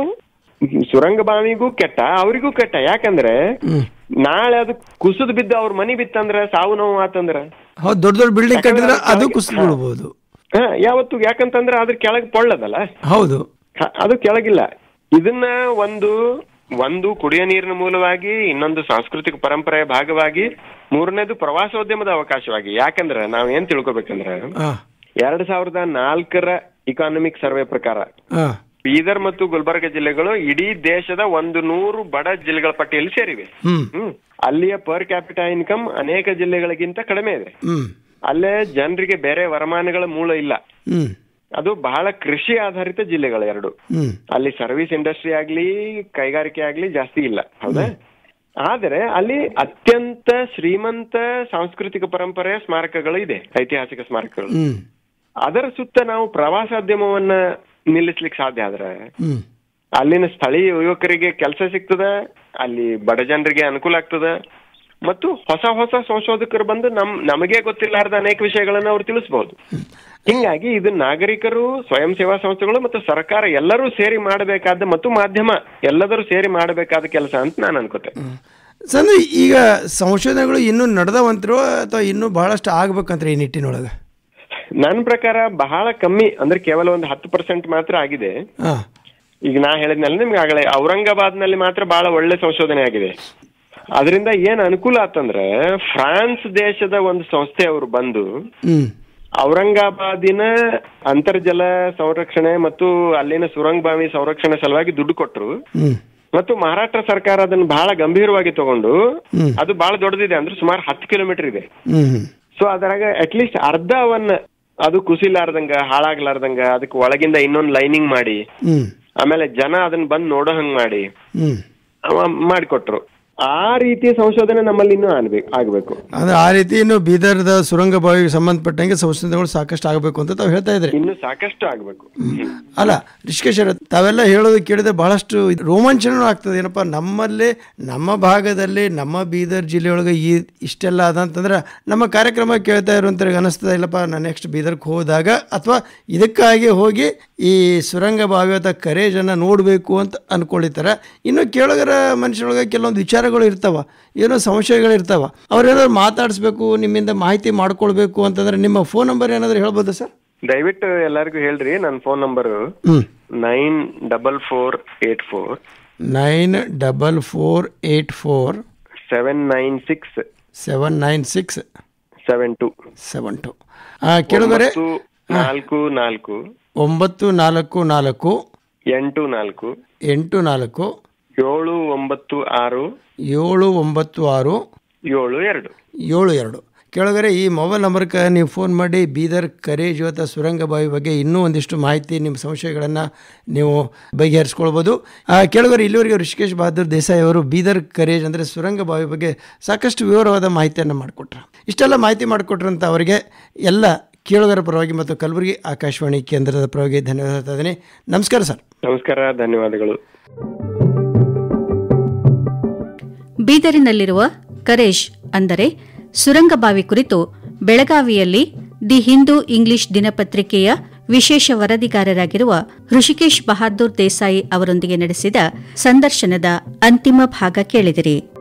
ಸುರಂಗ ಬಾವಿಗೂ ಕೆಟ್ಟ, ಅವ್ರಿಗೂ ಕೆಟ್ಟ. ಯಾಕಂದ್ರೆ ನಾಳೆ ಅದು ಕುಸಿದ್ ಬಿದ್ದ ಅವ್ರ ಮನಿ ಬಿತ್ತಂದ್ರ ಸಾವು ನೋವು ಆತಂದ್ರ ದೊಡ್ಡ ದೊಡ್ಡ ಬಿಲ್ಡಿಂಗ್ ಕಟ್ಟಿದ್ರೆ ಅದು ಕುಸಿದು ಬಿಡಬಹುದು. ಹಾ, ಯಾವತ್ತು ಯಾಕಂತಂದ್ರ ಅದ್ರ ಕೆಳಗ್ ಪೊಳ್ಳದಲ್ಲ. ಹೌದು, ಅದು ಕೆಳಗಿಲ್ಲ. ಇದನ್ನ ಒಂದು ಒಂದು ಕುಡಿಯೋ ನೀರಿನ ಮೂಲವಾಗಿ, ಇನ್ನೊಂದು ಸಾಂಸ್ಕೃತಿಕ ಪರಂಪರೆಯ ಭಾಗವಾಗಿ, ಮೂರನೇದು ಪ್ರವಾಸೋದ್ಯಮದ ಅವಕಾಶವಾಗಿ. ಯಾಕಂದ್ರೆ ನಾವ್ ಏನ್ ತಿಳ್ಕೊಬೇಕಂದ್ರ, ಎರಡ್ ಸಾವಿರದ ನಾಲ್ಕರ ಇಕಾನಮಿಕ್ ಸರ್ವೆ ಪ್ರಕಾರ ಬೀದರ್ ಮತ್ತು ಗುಲ್ಬರ್ಗ ಜಿಲ್ಲೆಗಳು ಇಡೀ ದೇಶದ ಒಂದು ನೂರು ಬಡ ಜಿಲ್ಲೆಗಳ ಪಟ್ಟಿಯಲ್ಲಿ ಸೇರಿವೆ. ಹ್ಮ್ ಅಲ್ಲಿಯ ಪರ್ ಕ್ಯಾಪಿಟಾ ಇನ್ಕಮ್ ಅನೇಕ ಜಿಲ್ಲೆಗಳಿಗಿಂತ ಕಡಿಮೆ ಇದೆ. ಅಲ್ಲೇ ಜನರಿಗೆ ಬೇರೆ ವರಮಾನಗಳ ಮೂಲ ಇಲ್ಲ. ಅದು ಬಹಳ ಕೃಷಿ ಆಧಾರಿತ ಜಿಲ್ಲೆಗಳು ಎರಡು. ಅಲ್ಲಿ ಸರ್ವಿಸ್ ಇಂಡಸ್ಟ್ರಿ ಆಗ್ಲಿ ಕೈಗಾರಿಕೆ ಆಗ್ಲಿ ಜಾಸ್ತಿ ಇಲ್ಲ, ಹೌದಾ? ಆದರೆ ಅಲ್ಲಿ ಅತ್ಯಂತ ಶ್ರೀಮಂತ ಸಾಂಸ್ಕೃತಿಕ ಪರಂಪರೆಯ ಸ್ಮಾರಕಗಳು ಇದೆ, ಐತಿಹಾಸಿಕ ಸ್ಮಾರಕಗಳು. ಅದರ ಸುತ್ತ ನಾವು ಪ್ರವಾಸೋದ್ಯಮವನ್ನ ನಿಲ್ಲಿಸ್ಲಿಕ್ಕೆ ಸಾಧ್ಯ ಆದ್ರೆ ಅಲ್ಲಿನ ಸ್ಥಳೀಯ ಯುವಕರಿಗೆ ಕೆಲಸ ಸಿಗ್ತದ, ಅಲ್ಲಿ ಬಡ ಜನರಿಗೆ ಅನುಕೂಲ ಆಗ್ತದ, ಮತ್ತು ಹೊಸ ಹೊಸ ಸಂಶೋಧಕರು ಬಂದು ನಮ್ ನಮಗೆ ಗೊತ್ತಿಲ್ಲಾರ್ದ ಅನೇಕ ವಿಷಯಗಳನ್ನ ಅವ್ರು ತಿಳಿಸಬಹುದು. ಹಿಂಗಾಗಿ ಇದು ನಾಗರಿಕರು, ಸ್ವಯಂ ಸೇವಾ ಸಂಸ್ಥೆಗಳು ಮತ್ತು ಸರ್ಕಾರ ಎಲ್ಲರೂ ಸೇರಿ ಮಾಡಬೇಕಾದ, ಮತ್ತು ಮಾಧ್ಯಮ ಎಲ್ಲದರೂ ಸೇರಿ ಮಾಡಬೇಕಾದ ಕೆಲಸ ಅಂತ ನಾನು ಅನ್ಕೋತೆ. ಸಂದ್ರೆ ಈಗ ಸಂಶೋಧನೆಗಳು ಇನ್ನೂ ನಡೆದವಂತರೋ ಅಥವಾ ಇನ್ನೂ ಬಹಳಷ್ಟು ಆಗ್ಬೇಕಂದ್ರೆ ಈ ನಿಟ್ಟಿನೊಳಗೆ? ನನ್ನ ಪ್ರಕಾರ ಬಹಳ ಕಮ್ಮಿ, ಅಂದ್ರೆ ಕೇವಲ ಒಂದು ಹತ್ತು ಪರ್ಸೆಂಟ್ ಮಾತ್ರ ಆಗಿದೆ. ಈಗ ನಾ ಹೇಳಿದ್ನಲ್ಲ ನಿಮ್ಗೆ ಆಗಲೇ, ಔರಂಗಾಬಾದ್ ನಲ್ಲಿ ಮಾತ್ರ ಬಹಳ ಒಳ್ಳೆ ಸಂಶೋಧನೆ ಆಗಿದೆ. ಅದರಿಂದ ಏನ್ ಅನುಕೂಲ ಆತಂದ್ರೆ, ಫ್ರಾನ್ಸ್ ದೇಶದ ಒಂದು ಸಂಸ್ಥೆ ಅವರು ಬಂದು ಔರಂಗಾಬಾದಿನ ಅಂತರ್ಜಲ ಸಂರಕ್ಷಣೆ ಮತ್ತು ಅಲ್ಲಿನ ಸುರಂಗ ಬಾವಿ ಸಂರಕ್ಷಣೆ ಸಲುವಾಗಿ ದುಡ್ಡು ಕೊಟ್ರು. ಮತ್ತು ಮಹಾರಾಷ್ಟ್ರ ಸರ್ಕಾರ ಅದನ್ನ ಬಹಳ ಗಂಭೀರವಾಗಿ ತಗೊಂಡು, ಅದು ಬಹಳ ದೊಡ್ಡದಿದೆ, ಅಂದ್ರೆ ಸುಮಾರು ಹತ್ತು ಕಿಲೋಮೀಟರ್ ಇದೆ. ಸೊ ಅದರಾಗ ಅಟ್ಲೀಸ್ಟ್ ಅರ್ಧವನ್ನ ಅದು ಕುಸಿಲಾರ್ದಂಗ, ಹಾಳಾಗ್ಲಾರ್ದಂಗ ಅದಕ್ಕೆ ಒಳಗಿಂದ ಇನ್ನೊಂದು ಲೈನಿಂಗ್ ಮಾಡಿ, ಆಮೇಲೆ ಜನ ಅದನ್ನ ಬಂದ್ ನೋಡೋ ಹಂಗ್ ಮಾಡಿ ಮಾಡಿಕೊಟ್ರು. ಆ ರೀತಿಯ ಸಂಶೋಧನೆ ನಮ್ಮಲ್ಲಿ ಇನ್ನೂ ಆಗ್ಬೇಕು ಆಗ್ಬೇಕು ಅಂದ್ರೆ ಆ ರೀತಿ ಇನ್ನು ಬೀದರ್ದ ಸುರಂಗ ಬಾವಿಗೆ ಸಂಬಂಧಪಟ್ಟಂಗೆ ಸಂಶೋಧನೆಗಳು ಸಾಕಷ್ಟು ಆಗಬೇಕು ಅಂತ ತಾವು ಹೇಳ್ತಾ ಇದ್ರಿ. ಇನ್ನು ಸಾಕಷ್ಟು ಆಗ್ಬೇಕು. ಅಲ್ಲ ರಿಷಿಕೇಶ್ ಅವರೇ, ತಾವೆಲ್ಲ ಹೇಳೋದು ಕೇಳಿದ್ರೆ ಬಹಳಷ್ಟು ರೋಮಾಂಚನ ಆಗ್ತದೆ. ಏನಪ್ಪಾ, ನಮ್ಮಲ್ಲಿ ನಮ್ಮ ಭಾಗದಲ್ಲಿ ನಮ್ಮ ಬೀದರ್ ಜಿಲ್ಲೆಯೊಳಗೆ ಈ ಇಷ್ಟೆಲ್ಲ ಅದಂತಂದ್ರೆ ನಮ್ಮ ಕಾರ್ಯಕ್ರಮ ಕೇಳ್ತಾ ಇರುವಂತವ್ರಿಗೆ ಅನಿಸ್ತದೆ, ಇಲ್ಲಪ್ಪ ನಾನು ನೆಕ್ಸ್ಟ್ ಬೀದರ್ಗೆ ಹೋದಾಗ ಅಥವಾ ಇದಕ್ಕಾಗಿ ಹೋಗಿ ಈ ಸುರಂಗ ಬಾವಿ ಅಥವಾ ಕರೇಜನ್ನು ನೋಡಬೇಕು ಅಂತ ಅನ್ಕೊಂಡಿರ್ತಾರೆ. ಇನ್ನು ಕೇಳೋಗರ ಮನುಷ್ಯರೊಳಗೆ ಕೆಲವೊಂದು ವಿಚಾರಗಳು ಇರ್ತಾವ, ಏನೋ ಸಂಶಯಗಳು ಇರ್ತಾವ, ಅವ್ರೇನಾದ್ರು ಮಾತಾಡಿಸ್ಬೇಕು, ನಿಮ್ಮಿಂದ ಮಾಹಿತಿ ಮಾಡ್ಕೊಳ್ಬೇಕು ಅಂತಂದ್ರೆ ನಿಮ್ಮ ಫೋನ್ ನಂಬರ್ ಏನಾದ್ರು ಹೇಳ್ಬೋದಾ ಸರ್? ದಯವಿಟ್ಟು ಎಲ್ಲರಿಗೂ ಹೇಳ್ರಿ. ನನ್ನ phone number nine double four eight four nine double four eight four seven nine six seven nine six seven two seven two ಕೇಳಿದರೆ ನಾಲ್ಕು ನಾಲ್ಕು ಒಂಬತ್ತು ನಾಲ್ಕು ನಾಲ್ಕು ಎಂಟು ನಾಲ್ಕು ಎಂಟು ನಾಲ್ಕು ಏಳು ಒಂಬತ್ತು ಆರು ಏಳು ಒಂಬತ್ತು ಆರು ಏಳು ಎರಡು ಏಳು ಎರಡು ಕೆಳಗರೆ ಈ ಮೊಬೈಲ್ ನಂಬರ್ಗೆ ನೀವು ಫೋನ್ ಮಾಡಿ ಬೀದರ್ ಕರೇಜ್ ಅಥವಾ ಸುರಂಗ ಬಾವಿ ಬಗ್ಗೆ ಇನ್ನೂ ಒಂದಿಷ್ಟು ಮಾಹಿತಿ, ನಿಮ್ಮ ಸಂಶಯಗಳನ್ನು ನೀವು ಬಗೆಹರಿಸ್ಕೊಳ್ಬೋದು. ಕೆಳಗರೆ ಇಲ್ಲಿವರೆಗೆ ರಿಷಿಕೇಶ್ ಬಹದ್ದೂರ್ ದೇಸಾಯಿ ಅವರು ಬೀದರ್ ಕರೇಜ್ ಅಂದರೆ ಸುರಂಗ ಬಾವಿ ಬಗ್ಗೆ ಸಾಕಷ್ಟು ವಿವರವಾದ ಮಾಹಿತಿಯನ್ನು ಮಾಡಿಕೊಟ್ರು. ಇಷ್ಟೆಲ್ಲ ಮಾಹಿತಿ ಮಾಡಿಕೊಟ್ರಂತ ಅವರಿಗೆ ಎಲ್ಲ ಕೇಳುಗರ ಪರವಾಗಿ ಮತ್ತು ಕಲಬುರಗಿ ಆಕಾಶವಾಣಿ ಕೇಂದ್ರದ ಪರವಾಗಿ ಧನ್ಯವಾದ ಹೇಳ್ತಾ ಇದ್ದೀನಿ. ನಮಸ್ಕಾರ ಸರ್. ನಮಸ್ಕಾರ, ಧನ್ಯವಾದಗಳು. ಬೀದರಿನಲ್ಲಿರುವ ಕರೇಶ್ ಅಂದರೆ ಸುರಂಗಬಾವಿ ಕುರಿತು ಬೆಳಗಾವಿಯಲ್ಲಿ ದಿ ಹಿಂದೂ ಇಂಗ್ಲಿಷ್ ದಿನಪತ್ರಿಕೆಯ ವಿಶೇಷ ವರದಿಗಾರರಾಗಿರುವ ಋಷಿಕೇಶ್ ಬಹಾದ್ದೂರ್ ದೇಸಾಯಿ ಅವರೊಂದಿಗೆ ನಡೆಸಿದ ಸಂದರ್ಶನದ ಅಂತಿಮ ಭಾಗ ಕೇಳಿದಿರಿ.